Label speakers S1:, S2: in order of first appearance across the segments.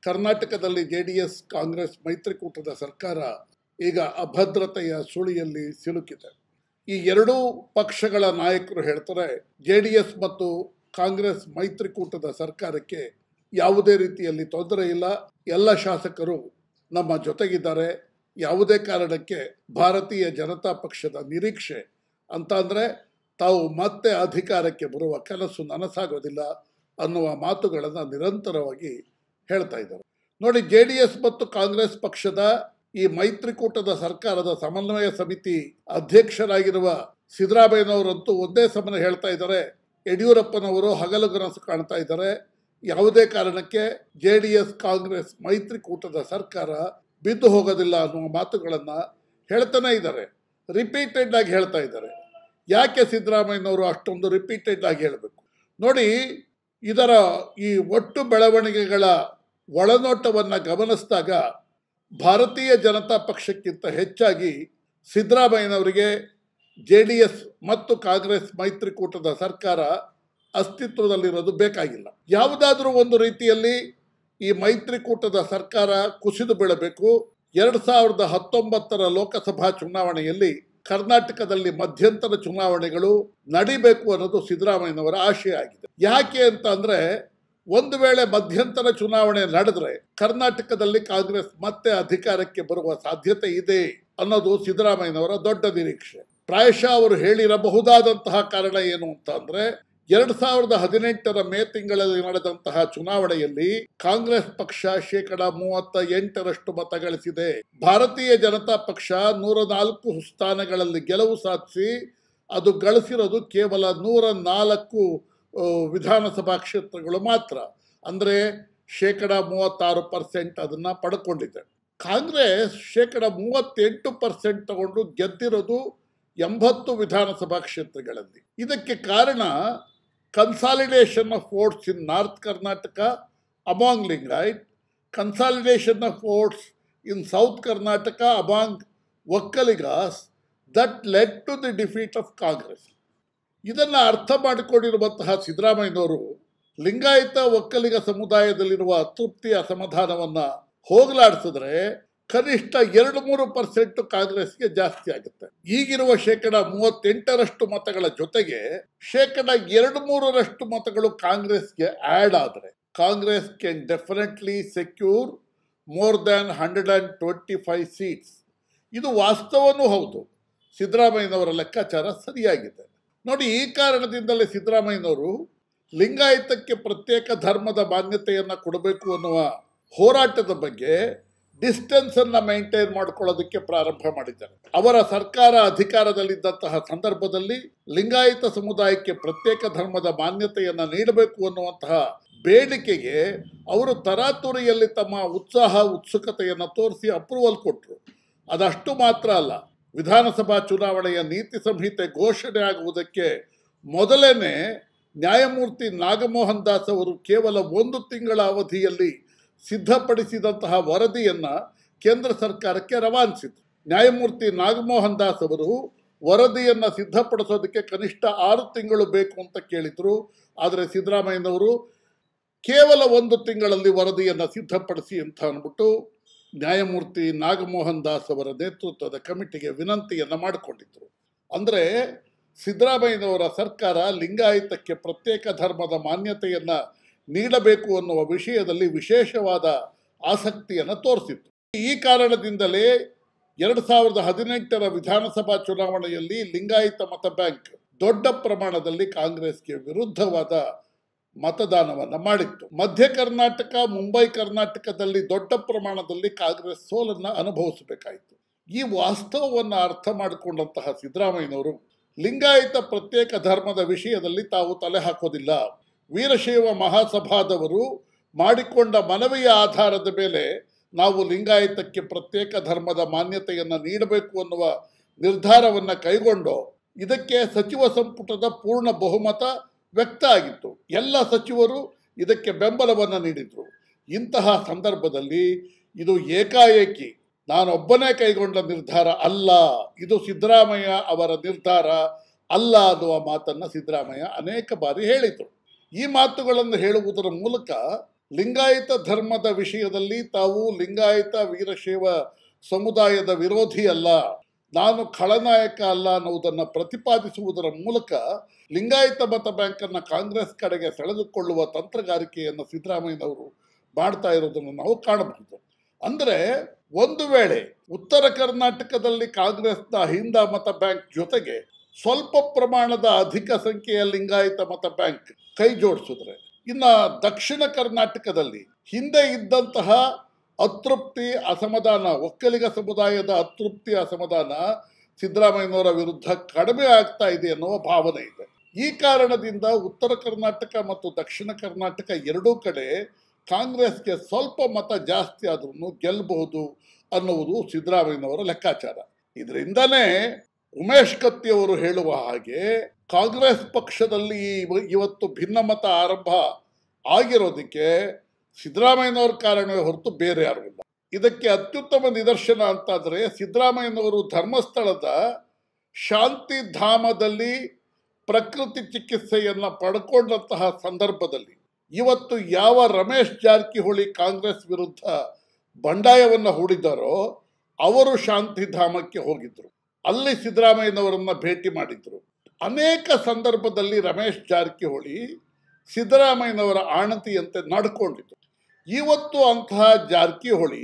S1: ಕರ್ನಾಟಕದಲ್ಲಿ JDS ಕಾಂಗ್ರೆಸ್ ಮೈತ್ರಿಕೂಟದ ಸರ್ಕಾರ ಈಗ ಅಭದ್ರತೆಯ ಸುಳಿಯಲ್ಲಿ ಸಿಲುಕಿದೆ. ಈ ಎರಡೂ ಪಕ್ಷಗಳ ನಾಯಕರು ಹೇಳ್ತಾರೆ JDS ಮತ್ತು ಕಾಂಗ್ರೆಸ್ ಮೈತ್ರಿಕೂಟದ ಸರ್ಕಾರಕ್ಕೆ ಯಾವುದೇ ರೀತಿಯಲ್ಲಿ ತೊಂದರೆ ಇಲ್ಲ, ಎಲ್ಲ ಶಾಸಕರು ನಮ್ಮ ಜೊತೆಗಿದ್ದಾರೆ, ಯಾವುದೇ ಕಾರಣಕ್ಕೆ ಭಾರತೀಯ ಜನತಾ ಪಕ್ಷದ ನಿರೀಕ್ಷೆ ಅಂತ ಅಂದರೆ ತಾವು ಮತ್ತೆ ಅಧಿಕಾರಕ್ಕೆ ಬರುವ ಕನಸು ನನಸಾಗೋದಿಲ್ಲ ಅನ್ನುವ ಮಾತುಗಳನ್ನು ನಿರಂತರವಾಗಿ ಹೇಳ್ತಾ ಇದ್ದಾರೆ. ನೋಡಿ, JDS ಮತ್ತು ಕಾಂಗ್ರೆಸ್ ಪಕ್ಷದ ಈ ಮೈತ್ರಿಕೂಟದ ಸರ್ಕಾರದ ಸಮನ್ವಯ ಸಮಿತಿ ಅಧ್ಯಕ್ಷರಾಗಿರುವ ಸಿದ್ದರಾಮಯ್ಯನವರಂತೂ ಒಂದೇ ಸಮನೆ ಹೇಳ್ತಾ ಇದ್ದಾರೆ, ಯಡಿಯೂರಪ್ಪನವರು ಹಗಲುಗನಸು ಕಾಣ್ತಾ ಇದ್ದಾರೆ, ಯಾವುದೇ ಕಾರಣಕ್ಕೆ JDS ಕಾಂಗ್ರೆಸ್ ಮೈತ್ರಿಕೂಟದ ಸರ್ಕಾರ ಬಿದ್ದು ಹೋಗೋದಿಲ್ಲ ಅನ್ನುವ ಮಾತುಗಳನ್ನು ಹೇಳ್ತಾನೆ ಇದ್ದಾರೆ. ರಿಪೀಟೆಡ್ ಆಗಿ ಹೇಳ್ತಾ ಇದ್ದಾರೆ. ಯಾಕೆ ಸಿದ್ದರಾಮಯ್ಯನವರು ಅಷ್ಟೊಂದು ರಿಪೀಟೆಡ್ ಆಗಿ ಹೇಳಬೇಕು? ನೋಡಿ, ಇದರ ಈ ಒಟ್ಟು ಬೆಳವಣಿಗೆಗಳ ಒಳನೋಟವನ್ನು ಗಮನಿಸಿದಾಗ ಭಾರತೀಯ ಜನತಾ ಪಕ್ಷಕ್ಕಿಂತ ಹೆಚ್ಚಾಗಿ ಸಿದ್ದರಾಮಯ್ಯನವರಿಗೆ JDS ಮತ್ತು ಕಾಂಗ್ರೆಸ್ ಮೈತ್ರಿಕೂಟದ ಸರ್ಕಾರ ಅಸ್ತಿತ್ವದಲ್ಲಿರೋದು ಬೇಕಾಗಿಲ್ಲ. ಯಾವುದಾದ್ರೂ ಒಂದು ರೀತಿಯಲ್ಲಿ ಈ ಮೈತ್ರಿಕೂಟದ ಸರ್ಕಾರ ಕುಸಿದು ಬೀಳಬೇಕು. 2019 ಲೋಕಸಭಾ ಚುನಾವಣೆಯಲ್ಲಿ ಕರ್ನಾಟಕದಲ್ಲಿ ಮಧ್ಯಂತರ ಚುನಾವಣೆಗಳು ನಡಿಬೇಕು ಅನ್ನೋದು ಸಿದ್ದರಾಮಯ್ಯನವರ ಆಶಯ ಆಗಿದೆ. ಯಾಕೆ ಅಂತ ಅಂದರೆ, ಒಂದು ವೇಳೆ ಮಧ್ಯಂತರ ಚುನಾವಣೆ ನಡೆದರೆ ಕರ್ನಾಟಕದಲ್ಲಿ ಕಾಂಗ್ರೆಸ್ ಮತ್ತೆ ಅಧಿಕಾರಕ್ಕೆ ಬರುವ ಸಾಧ್ಯತೆ ಇದೆ ಅನ್ನೋದು ಸಿದ್ದರಾಮಯ್ಯನವರ ದೊಡ್ಡ ನಿರೀಕ್ಷೆ. ಪ್ರಾಯಶಃ ಅವರು ಹೇಳಿರಬಹುದಾದಂತಹ ಕಾರಣ ಏನು ಅಂತ ಅಂದರೆ, 2018 ಮೇ ತಿಂಗಳಲ್ಲಿ ನಡೆದಂತಹ ಚುನಾವಣೆಯಲ್ಲಿ ಕಾಂಗ್ರೆಸ್ ಪಕ್ಷ 38% ಮತ ಗಳಿಸಿದೆ. ಭಾರತೀಯ ಜನತಾ ಪಕ್ಷ 104 ಸ್ಥಾನಗಳಲ್ಲಿ ಗೆಲುವು ಸಾಧಿಸಿ ಅದು ಗಳಿಸಿರೋದು ಕೇವಲ 104 ವಿಧಾನಸಭಾ ಕ್ಷೇತ್ರಗಳು ಮಾತ್ರ, ಅಂದರೆ 36% ಅದನ್ನು ಪಡ್ಕೊಂಡಿದೆ. ಕಾಂಗ್ರೆಸ್ 38% ತಗೊಂಡು ಗೆದ್ದಿರೋದು 80 ವಿಧಾನಸಭಾ ಕ್ಷೇತ್ರಗಳಲ್ಲಿ. ಇದಕ್ಕೆ ಕಾರಣ consolidation of votes in north Karnataka among Lingayat, consolidation of votes in south Karnataka among Okkaligas that led to the defeat of Congress. ಇದನ್ನು ಅರ್ಥ ಮಾಡಿಕೊಂಡಿರುವಂತಹ ಸಿದ್ದರಾಮಯ್ಯನವರು ಲಿಂಗಾಯತ ಒಕ್ಕಲಿಗ ಸಮುದಾಯದಲ್ಲಿರುವ ಅತೃಪ್ತಿ ಅಸಮಾಧಾನವನ್ನು ಹೋಗಲಾಡಿಸಿದ್ರೆ ಕನಿಷ್ಠ 2-3% ಕಾಂಗ್ರೆಸ್ಗೆ ಜಾಸ್ತಿ ಆಗುತ್ತೆ. ಈಗಿರುವ 38% ಮತಗಳ ಜೊತೆಗೆ 2-3% ಮತಗಳು ಕಾಂಗ್ರೆಸ್ಗೆ ಆ್ಯಡ್ ಆದರೆ Congress can definitely secure more than 125 seats. ಇದು ವಾಸ್ತವನೂ ಹೌದು. ಸಿದ್ದರಾಮಯ್ಯನವರ ಲೆಕ್ಕಾಚಾರ ಸರಿಯಾಗಿದೆ. ನೋಡಿ, ಈ ಕಾರಣದಿಂದಲೇ ಸಿದ್ದರಾಮಯ್ಯನವರು ಲಿಂಗಾಯತಕ್ಕೆ ಪ್ರತ್ಯೇಕ ಧರ್ಮದ ಮಾನ್ಯತೆಯನ್ನು ಕೊಡಬೇಕು ಅನ್ನುವ ಹೋರಾಟದ ಬಗ್ಗೆ ಡಿಸ್ಟೆನ್ಸನ್ನು ಮೇಂಟೈನ್ ಮಾಡ್ಕೊಳ್ಳೋದಕ್ಕೆ ಪ್ರಾರಂಭ ಮಾಡಿದ್ದಾರೆ. ಅವರ ಸರ್ಕಾರ ಅಧಿಕಾರದಲ್ಲಿದ್ದಂತಹ ಸಂದರ್ಭದಲ್ಲಿ ಲಿಂಗಾಯತ ಸಮುದಾಯಕ್ಕೆ ಪ್ರತ್ಯೇಕ ಧರ್ಮದ ಮಾನ್ಯತೆಯನ್ನು ನೀಡಬೇಕು ಅನ್ನುವಂತಹ ಬೇಡಿಕೆಗೆ ಅವರು ತರಾತುರಿಯಲ್ಲಿ ತಮ್ಮ ಉತ್ಸುಕತೆಯನ್ನು ತೋರಿಸಿ ಅಪ್ರೂವಲ್ ಕೊಟ್ಟರು. ಅದಷ್ಟು ಮಾತ್ರ ಅಲ್ಲ, ವಿಧಾನಸಭಾ ಚುನಾವಣೆಯ ನೀತಿ ಸಂಹಿತೆ ಘೋಷಣೆ ಆಗುವುದಕ್ಕೆ ಮೊದಲೇ ನ್ಯಾಯಮೂರ್ತಿ ನಾಗಮೋಹನ್ ದಾಸ್ ಅವರು ಕೇವಲ 1 ತಿಂಗಳ ಅವಧಿಯಲ್ಲಿ ಸಿದ್ಧಪಡಿಸಿದಂತಹ ವರದಿಯನ್ನು ಕೇಂದ್ರ ಸರ್ಕಾರಕ್ಕೆ ರವಾನಿಸಿದರು. ನ್ಯಾಯಮೂರ್ತಿ ನಾಗಮೋಹನ್ ದಾಸ್ ಅವರು ವರದಿಯನ್ನು ಸಿದ್ಧಪಡಿಸೋದಕ್ಕೆ ಕನಿಷ್ಠ 6 ತಿಂಗಳು ಬೇಕು ಅಂತ ಕೇಳಿದರು. ಆದರೆ ಸಿದ್ದರಾಮಯ್ಯನವರು ಕೇವಲ 1 ತಿಂಗಳಲ್ಲಿ ವರದಿಯನ್ನು ಸಿದ್ಧಪಡಿಸಿ ಅಂತ ಅಂದ್ಬಿಟ್ಟು ನ್ಯಾಯಮೂರ್ತಿ ನಾಗಮೋಹನ್ ದಾಸ್ ಅವರ ನೇತೃತ್ವದ ಕಮಿಟಿಗೆ ವಿನಂತಿಯನ್ನು ಮಾಡಿಕೊಂಡಿದ್ದರು. ಅಂದರೆ ಸಿದ್ದರಾಮಯ್ಯನವರ ಸರ್ಕಾರ ಲಿಂಗಾಯತಕ್ಕೆ ಪ್ರತ್ಯೇಕ ಧರ್ಮದ ಮಾನ್ಯತೆಯನ್ನು ನೀಡಬೇಕು ಅನ್ನುವ ವಿಷಯದಲ್ಲಿ ವಿಶೇಷವಾದ ಆಸಕ್ತಿಯನ್ನು ತೋರಿಸಿತ್ತು. ಈ ಕಾರಣದಿಂದಲೇ 2018 ವಿಧಾನಸಭಾ ಚುನಾವಣೆಯಲ್ಲಿ ಲಿಂಗಾಯತ ಮತ ಬ್ಯಾಂಕ್ ದೊಡ್ಡ ಪ್ರಮಾಣದಲ್ಲಿ ಕಾಂಗ್ರೆಸ್ಗೆ ವಿರುದ್ಧವಾದ ಮತದಾನವನ್ನು ಮಾಡಿತ್ತು. ಮಧ್ಯ ಕರ್ನಾಟಕ, ಮುಂಬೈ ಕರ್ನಾಟಕದಲ್ಲಿ ದೊಡ್ಡ ಪ್ರಮಾಣದಲ್ಲಿ ಕಾಂಗ್ರೆಸ್ ಸೋಲನ್ನು ಅನುಭವಿಸಬೇಕಾಯಿತು. ಈ ವಾಸ್ತವವನ್ನು ಅರ್ಥ ಮಾಡಿಕೊಂಡಂತಹ ಸಿದ್ದರಾಮಯ್ಯನವರು ಲಿಂಗಾಯತ ಪ್ರತ್ಯೇಕ ಧರ್ಮದ ವಿಷಯದಲ್ಲಿ ತಾವು ತಲೆ ಹಾಕೋದಿಲ್ಲ, ವೀರಶೈವ ಮಹಾಸಭಾದವರು ಮಾಡಿಕೊಂಡ ಮನವಿಯ ಆಧಾರದ ಮೇಲೆ ನಾವು ಲಿಂಗಾಯತಕ್ಕೆ ಪ್ರತ್ಯೇಕ ಧರ್ಮದ ಮಾನ್ಯತೆಯನ್ನು ನೀಡಬೇಕು ಅನ್ನುವ ನಿರ್ಧಾರವನ್ನು ಕೈಗೊಂಡು ಇದಕ್ಕೆ ಸಚಿವ ಸಂಪುಟದ ಪೂರ್ಣ ಬಹುಮತ ವ್ಯಕ್ತ ಆಗಿತ್ತು. ಎಲ್ಲ ಸಚಿವರು ಇದಕ್ಕೆ ಬೆಂಬಲವನ್ನು ನೀಡಿದರು. ಇಂತಹ ಸಂದರ್ಭದಲ್ಲಿ ಇದು ಏಕಾಏಕಿ ನಾನೊಬ್ಬನೇ ಕೈಗೊಂಡ ನಿರ್ಧಾರ ಅಲ್ಲ, ಇದು ಸಿದ್ದರಾಮಯ್ಯ ಅವರ ನಿರ್ಧಾರ ಅಲ್ಲ ಅನ್ನುವ ಮಾತನ್ನು ಸಿದ್ದರಾಮಯ್ಯ ಅನೇಕ ಬಾರಿ ಹೇಳಿದರು. ಈ ಮಾತುಗಳನ್ನು ಹೇಳುವುದರ ಮೂಲಕ ಲಿಂಗಾಯತ ಧರ್ಮದ ವಿಷಯದಲ್ಲಿ ತಾವು ಲಿಂಗಾಯತ ವೀರಶೈವ ಸಮುದಾಯದ ವಿರೋಧಿ ಅಲ್ಲ, ನಾನು ಖಳನಾಯಕ ಅಲ್ಲ ಅನ್ನುವುದನ್ನು ಪ್ರತಿಪಾದಿಸುವುದರ ಮೂಲಕ ಲಿಂಗಾಯತ ಮತ ಬ್ಯಾಂಕನ್ನು ಕಾಂಗ್ರೆಸ್ ಕಡೆಗೆ ಸೆಳೆದುಕೊಳ್ಳುವ ತಂತ್ರಗಾರಿಕೆಯನ್ನು ಸಿದ್ದರಾಮಯ್ಯನವರು ಮಾಡ್ತಾ ಇರೋದನ್ನು ನಾವು ಕಾಣಬಹುದು. ಅಂದರೆ ಒಂದು ವೇಳೆ ಉತ್ತರ ಕರ್ನಾಟಕದಲ್ಲಿ ಕಾಂಗ್ರೆಸ್ನ ಹಿಂದ ಮತ ಬ್ಯಾಂಕ್ ಜೊತೆಗೆ ಸ್ವಲ್ಪ ಪ್ರಮಾಣದ ಅಧಿಕ ಸಂಖ್ಯೆಯ ಲಿಂಗಾಯತ ಮತ ಬ್ಯಾಂಕ್ ಕೈ ಜೋಡಿಸಿದ್ರೆ, ಇನ್ನು ದಕ್ಷಿಣ ಕರ್ನಾಟಕದಲ್ಲಿ ಹಿಂದೆ ಇದ್ದಂತಹ ಅತೃಪ್ತಿ, ಅಸಮಾಧಾನ, ಒಕ್ಕಲಿಗ ಸಮುದಾಯದ ಅತೃಪ್ತಿ, ಅಸಮಾಧಾನ ಸಿದ್ದರಾಮಯ್ಯನವರ ವಿರುದ್ಧ ಕಡಿಮೆ ಆಗ್ತಾ ಇದೆ ಅನ್ನುವ ಭಾವನೆ ಇದೆ. ಈ ಕಾರಣದಿಂದ ಉತ್ತರ ಕರ್ನಾಟಕ ಮತ್ತು ದಕ್ಷಿಣ ಕರ್ನಾಟಕ ಎರಡೂ ಕಡೆ ಕಾಂಗ್ರೆಸ್ಗೆ ಸ್ವಲ್ಪ ಮತ ಜಾಸ್ತಿ ಆದ್ರೂ ಗೆಲ್ಲಬಹುದು ಅನ್ನುವುದು ಸಿದ್ದರಾಮಯ್ಯನವರ ಲೆಕ್ಕಾಚಾರ. ಇದರಿಂದನೇ ಉಮೇಶ್ ಕತ್ತಿ ಅವರು ಹೇಳುವ ಹಾಗೆ ಕಾಂಗ್ರೆಸ್ ಪಕ್ಷದಲ್ಲಿ ಇವತ್ತು ಭಿನ್ನಮತ ಆರಂಭ ಆಗಿರೋದಕ್ಕೆ ಸಿದ್ದರಾಮಯ್ಯನವರ ಕಾರಣವೇ ಹೊರತು ಬೇರೆ ಯಾರು ಇಲ್ಲ. ಇದಕ್ಕೆ ಅತ್ಯುತ್ತಮ ನಿದರ್ಶನ ಅಂತಾದರೆ ಸಿದ್ದರಾಮಯ್ಯನವರು ಧರ್ಮಸ್ಥಳದ ಶಾಂತಿಧಾಮದಲ್ಲಿ ಪ್ರಕೃತಿ ಚಿಕಿತ್ಸೆಯನ್ನು ಪಡ್ಕೊಂಡಂತಹ ಸಂದರ್ಭದಲ್ಲಿ ಇವತ್ತು ಯಾವ ರಮೇಶ್ ಜಾರಕಿಹೊಳಿ ಕಾಂಗ್ರೆಸ್ ವಿರುದ್ಧ ಬಂಡಾಯವನ್ನು ಹೂಡಿದ್ದಾರೋ ಅವರು ಶಾಂತಿಧಾಮಕ್ಕೆ ಹೋಗಿದ್ರು, ಅಲ್ಲಿ ಸಿದ್ದರಾಮಯ್ಯನವರನ್ನ ಭೇಟಿ ಮಾಡಿದ್ರು. ಅನೇಕ ಸಂದರ್ಭದಲ್ಲಿ ರಮೇಶ್ ಜಾರಕಿಹೊಳಿ ಸಿದ್ದರಾಮಯ್ಯನವರ ಆಣತಿಯಂತೆ ನಡ್ಕೊಂಡಿದ್ರು. ಇವತ್ತು ಅಂತಹ ಜಾರಕಿಹೊಳಿ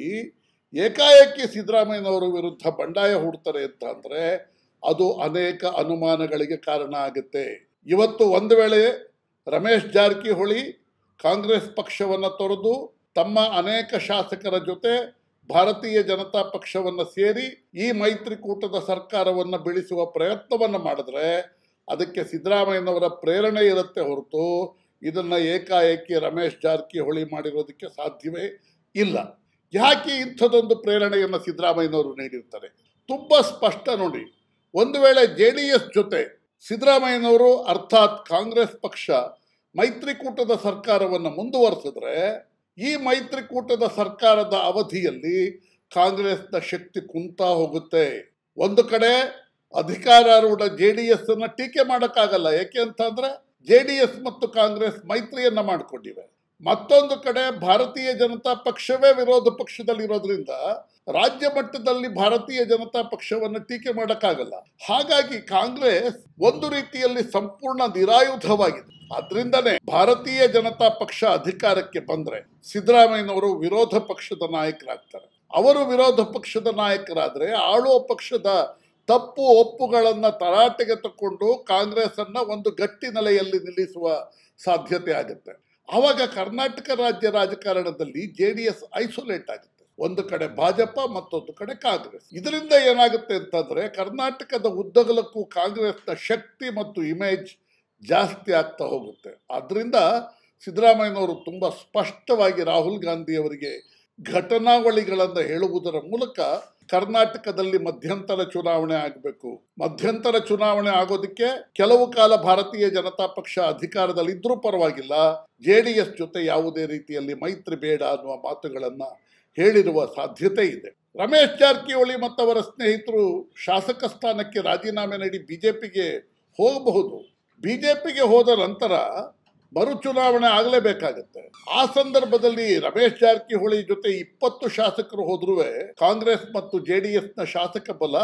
S1: ಏಕಾಏಕಿ ಸಿದ್ದರಾಮಯ್ಯನವರ ವಿರುದ್ಧ ಬಂಡಾಯ ಹೂಡ್ತಾರೆ ಅಂತ ಅಂದರೆ ಅದು ಅನೇಕ ಅನುಮಾನಗಳಿಗೆ ಕಾರಣ ಆಗುತ್ತೆ. ಇವತ್ತು ಒಂದು ವೇಳೆ ರಮೇಶ್ ಜಾರಕಿಹೊಳಿ ಕಾಂಗ್ರೆಸ್ ಪಕ್ಷವನ್ನು ತೊರೆದು ತಮ್ಮ ಅನೇಕ ಶಾಸಕರ ಜೊತೆ ಭಾರತೀಯ ಜನತಾ ಪಕ್ಷವನ್ನು ಸೇರಿ ಈ ಮೈತ್ರಿಕೂಟದ ಸರ್ಕಾರವನ್ನು ಬೀಳಿಸುವ ಪ್ರಯತ್ನವನ್ನು ಮಾಡಿದ್ರೆ ಅದಕ್ಕೆ ಸಿದ್ದರಾಮಯ್ಯನವರ ಪ್ರೇರಣೆ ಇರುತ್ತೆ ಹೊರತು ಇದನ್ನು ಏಕಾಏಕಿ ರಮೇಶ್ ಜಾರಕಿಹೊಳಿ ಮಾಡಿರೋದಕ್ಕೆ ಸಾಧ್ಯವೇ ಇಲ್ಲ. ಯಾಕೆ ಇಂಥದೊಂದು ಪ್ರೇರಣೆಯನ್ನು ಸಿದ್ದರಾಮಯ್ಯನವರು ನೀಡಿರ್ತಾರೆ? ತುಂಬ ಸ್ಪಷ್ಟ ನೋಡಿ. ಒಂದು ವೇಳೆ JDS ಜೊತೆ ಸಿದ್ದರಾಮಯ್ಯನವರು ಅರ್ಥಾತ್ ಕಾಂಗ್ರೆಸ್ ಪಕ್ಷ ಮೈತ್ರಿಕೂಟದ ಸರ್ಕಾರವನ್ನು ಮುಂದುವರೆಸಿದ್ರೆ ಈ ಮೈತ್ರಿಕೂಟದ ಸರ್ಕಾರದ ಅವಧಿಯಲ್ಲಿ ಕಾಂಗ್ರೆಸ್ನ ಶಕ್ತಿ ಕುಂತಾ ಹೋಗುತ್ತೆ. ಒಂದು ಕಡೆ ಅಧಿಕಾರಾರೂಢ JDS ಅನ್ನು ಟೀಕೆ ಮಾಡೋಕ್ಕಾಗಲ್ಲ, ಯಾಕೆ ಅಂತಂದ್ರೆ JDS ಮತ್ತು ಕಾಂಗ್ರೆಸ್ ಮೈತ್ರಿಯನ್ನ ಮಾಡಿಕೊಂಡಿವೆ. ಮತ್ತೊಂದು ಕಡೆ ಭಾರತೀಯ ಜನತಾ ಪಕ್ಷವೇ ವಿರೋಧ ಪಕ್ಷದಲ್ಲಿರೋದ್ರಿಂದ ರಾಜ್ಯ ಮಟ್ಟದಲ್ಲಿ ಭಾರತೀಯ ಜನತಾ ಪಕ್ಷವನ್ನು ಟೀಕೆ ಮಾಡೋಕ್ಕಾಗಲ್ಲ. ಹಾಗಾಗಿ ಕಾಂಗ್ರೆಸ್ ಒಂದು ರೀತಿಯಲ್ಲಿ ಸಂಪೂರ್ಣ ನಿರಾಯುಧವಾಗಿದೆ. ಅದರಿಂದನೇ ಭಾರತೀಯ ಜನತಾ ಪಕ್ಷ ಅಧಿಕಾರಕ್ಕೆ ಬಂದ್ರೆ ಸಿದ್ದರಾಮಯ್ಯನವರು ವಿರೋಧ ಪಕ್ಷದ ನಾಯಕರಾಗ್ತಾರೆ. ಅವರು ವಿರೋಧ ಪಕ್ಷದ ನಾಯಕರಾದ್ರೆ ಆಳುವ ಪಕ್ಷದ ತಪ್ಪು ಒಪ್ಪುಗಳನ್ನು ತರಾಟೆಗೆ ತಕೊಂಡು ಕಾಂಗ್ರೆಸ್ ಅನ್ನ ಒಂದು ಗಟ್ಟಿ ನೆಲೆಯಲ್ಲಿ ನಿಲ್ಲಿಸುವ ಸಾಧ್ಯತೆ ಆಗುತ್ತೆ. ಆವಾಗ ಕರ್ನಾಟಕ ರಾಜ್ಯ ರಾಜಕಾರಣದಲ್ಲಿ JDS ಐಸೋಲೇಟ್ ಆಗುತ್ತೆ. ಒಂದು ಕಡೆ ಭಾಜಪ, ಮತ್ತೊಂದು ಕಡೆ ಕಾಂಗ್ರೆಸ್. ಇದರಿಂದ ಏನಾಗುತ್ತೆ ಅಂತಂದ್ರೆ ಕರ್ನಾಟಕದ ಉದ್ದಗಲಕ್ಕೂ ಕಾಂಗ್ರೆಸ್ನ ಶಕ್ತಿ ಮತ್ತು ಇಮೇಜ್ ಜಾಸ್ತಿ ಆಗ್ತಾ ಹೋಗುತ್ತೆ. ಆದ್ರಿಂದ ಸಿದ್ದರಾಮಯ್ಯನವರು ತುಂಬ ಸ್ಪಷ್ಟವಾಗಿ ರಾಹುಲ್ ಗಾಂಧಿ ಅವರಿಗೆ ಘಟನಾವಳಿಗಳನ್ನು ಹೇಳುವುದರ ಮೂಲಕ ಕರ್ನಾಟಕದಲ್ಲಿ ಮಧ್ಯಂತರ ಚುನಾವಣೆ ಆಗಬೇಕು. ಮಧ್ಯಂತರ ಚುನಾವಣೆ ಆಗೋದಕ್ಕೆ ಕೆಲವು ಕಾಲ ಭಾರತೀಯ ಜನತಾ ಪಕ್ಷ ಅಧಿಕಾರದಲ್ಲಿದ್ರೂ ಪರವಾಗಿಲ್ಲ, JDS ಜೊತೆ ಯಾವುದೇ ರೀತಿಯಲ್ಲಿ ಮೈತ್ರಿ ಬೇಡ ಅನ್ನುವ ಮಾತುಗಳನ್ನ ಹೇಳಿರುವ ಸಾಧ್ಯತೆ ಇದೆ. ರಮೇಶ್ ಜಾರಕಿಹೊಳಿ ಮತ್ತು ಅವರ ಸ್ನೇಹಿತರು ಶಾಸಕ ಸ್ಥಾನಕ್ಕೆ ರಾಜೀನಾಮೆ ನೀಡಿ ಬಿಜೆಪಿಗೆ ಹೋಗಬಹುದು. ಬಿಜೆಪಿಗೆ ಹೋದ ನಂತರ ಮರು ಚುನಾವಣೆ ಆಗಲೇಬೇಕಾಗತ್ತೆ. ಆ ಸಂದರ್ಭದಲ್ಲಿ ರಮೇಶ್ ಜಾರಕಿಹೊಳಿ ಜೊತೆ 20 ಶಾಸಕರು ಹೋದ್ರೂ ಕಾಂಗ್ರೆಸ್ ಮತ್ತು JDSನ ಶಾಸಕ ಬಲ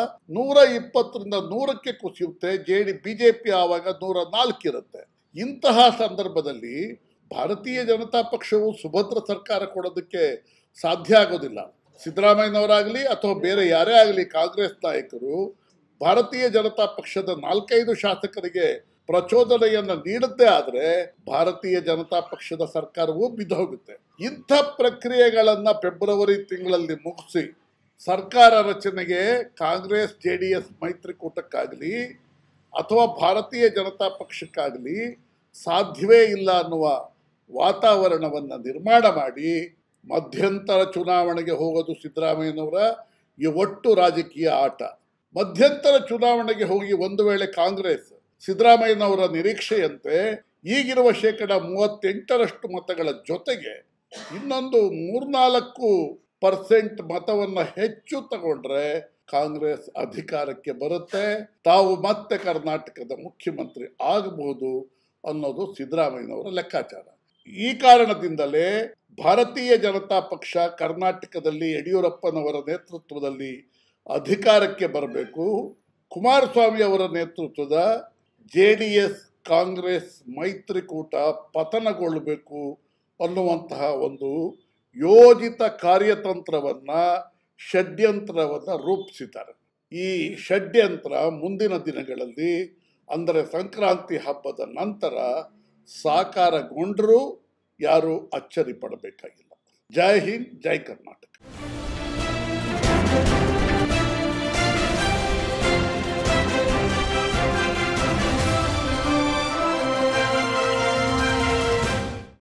S1: 120ರಿಂದ 100ಕ್ಕೆ ಕುಸಿಯುತ್ತೆ. ಬಿಜೆಪಿ ಆವಾಗ 104 ಇರುತ್ತೆ. ಇಂತಹ ಸಂದರ್ಭದಲ್ಲಿ ಭಾರತೀಯ ಜನತಾ ಪಕ್ಷವು ಸುಭದ್ರ ಸರ್ಕಾರ ಕೊಡೋದಕ್ಕೆ ಸಾಧ್ಯ ಆಗೋದಿಲ್ಲ. ಸಿದ್ದರಾಮಯ್ಯನವರಾಗಲಿ ಅಥವಾ ಬೇರೆ ಯಾರೇ ಆಗಲಿ ಕಾಂಗ್ರೆಸ್ ನಾಯಕರು ಭಾರತೀಯ ಜನತಾ ಪಕ್ಷದ 4-5 ಶಾಸಕರಿಗೆ ಪ್ರಚೋದನೆಯನ್ನು ನೀಡದ್ದೇ ಆದರೆ ಭಾರತೀಯ ಜನತಾ ಪಕ್ಷದ ಸರ್ಕಾರವು ಬಿದ್ದೋಗುತ್ತೆ. ಇಂಥ ಪ್ರಕ್ರಿಯೆಗಳನ್ನು ಫೆಬ್ರವರಿ ತಿಂಗಳಲ್ಲಿ ಮುಗಿಸಿ ಸರ್ಕಾರ ರಚನೆಗೆ ಕಾಂಗ್ರೆಸ್ JDS ಮೈತ್ರಿಕೂಟಕ್ಕಾಗಲಿ ಅಥವಾ ಭಾರತೀಯ ಜನತಾ ಪಕ್ಷಕ್ಕಾಗಲಿ ಸಾಧ್ಯವೇ ಇಲ್ಲ ಅನ್ನುವ ವಾತಾವರಣವನ್ನು ನಿರ್ಮಾಣ ಮಾಡಿ ಮಧ್ಯಂತರ ಚುನಾವಣೆಗೆ ಹೋಗೋದು ಸಿದ್ದರಾಮಯ್ಯನವರ ಈ ಒಟ್ಟು ರಾಜಕೀಯ ಆಟ. ಮಧ್ಯಂತರ ಚುನಾವಣೆಗೆ ಹೋಗಿ ಒಂದು ವೇಳೆ ಕಾಂಗ್ರೆಸ್ ಸಿದ್ದರಾಮಯ್ಯನವರ ನಿರೀಕ್ಷೆಯಂತೆ ಈಗಿರುವ 38% ಮತಗಳ ಜೊತೆಗೆ ಇನ್ನೊಂದು 3-4% ಮತವನ್ನು ಹೆಚ್ಚು ತಗೊಂಡ್ರೆ ಕಾಂಗ್ರೆಸ್ ಅಧಿಕಾರಕ್ಕೆ ಬರುತ್ತೆ, ತಾವು ಮತ್ತೆ ಕರ್ನಾಟಕದ ಮುಖ್ಯಮಂತ್ರಿ ಆಗಬಹುದು ಅನ್ನೋದು ಸಿದ್ದರಾಮಯ್ಯನವರ ಲೆಕ್ಕಾಚಾರ. ಈ ಕಾರಣದಿಂದಲೇ ಭಾರತೀಯ ಜನತಾ ಪಕ್ಷ ಕರ್ನಾಟಕದಲ್ಲಿ ಯಡಿಯೂರಪ್ಪನವರ ನೇತೃತ್ವದಲ್ಲಿ ಅಧಿಕಾರಕ್ಕೆ ಬರಬೇಕು, ಕುಮಾರಸ್ವಾಮಿ ಅವರ ನೇತೃತ್ವದ JDS ಕಾಂಗ್ರೆಸ್ ಮೈತ್ರಿಕೂಟ ಪತನಗೊಳ್ಳಬೇಕು ಅನ್ನುವಂತಹ ಒಂದು ಯೋಜಿತ ಕಾರ್ಯತಂತ್ರವನ್ನು ಷಡ್ಯಂತ್ರವನ್ನು ರೂಪಿಸಿದ್ದಾರೆ. ಈ ಷಡ್ಯಂತ್ರ ಮುಂದಿನ ದಿನಗಳಲ್ಲಿ ಅಂದರೆ ಸಂಕ್ರಾಂತಿ ಹಬ್ಬದ ನಂತರ ಸಾಕಾರಗೊಂಡರೂ ಯಾರೂ ಅಚ್ಚರಿ ಪಡಬೇಕಾಗಿಲ್ಲ. ಜೈ ಹಿಂದ್, ಜೈ ಕರ್ನಾಟಕ.